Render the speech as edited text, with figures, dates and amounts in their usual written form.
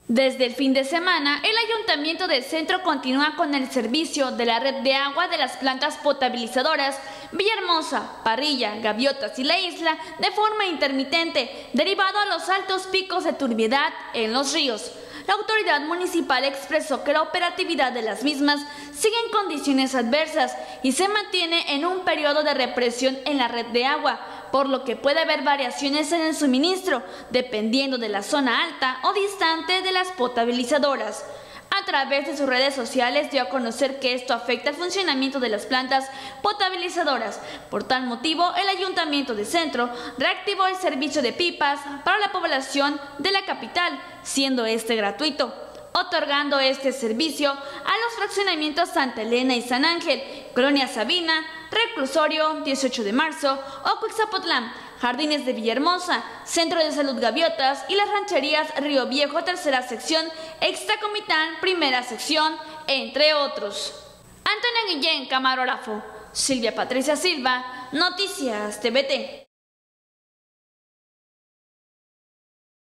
Desde el fin de semana, el Ayuntamiento del Centro continúa con el servicio de la red de agua de las plantas potabilizadoras Villahermosa, Parrilla, Gaviotas y La Isla de forma intermitente, derivado a los altos picos de turbiedad en los ríos. La autoridad municipal expresó que la operatividad de las mismas sigue en condiciones adversas y se mantiene en un periodo de represión en la red de agua, por lo que puede haber variaciones en el suministro, dependiendo de la zona alta o distante de las potabilizadoras. A través de sus redes sociales dio a conocer que esto afecta el funcionamiento de las plantas potabilizadoras. Por tal motivo, el Ayuntamiento de Centro reactivó el servicio de pipas para la población de la capital, siendo este gratuito, otorgando este servicio a los fraccionamientos Santa Elena y San Ángel, Colonia Sabina, Reclusorio, 18 de marzo, Ocoixapotlán, Jardines de Villahermosa, Centro de Salud Gaviotas y las rancherías Río Viejo, tercera sección, Extracomitán, primera sección, entre otros. Antonio Guillén, camarógrafo. Silvia Patricia Silva, Noticias TVT.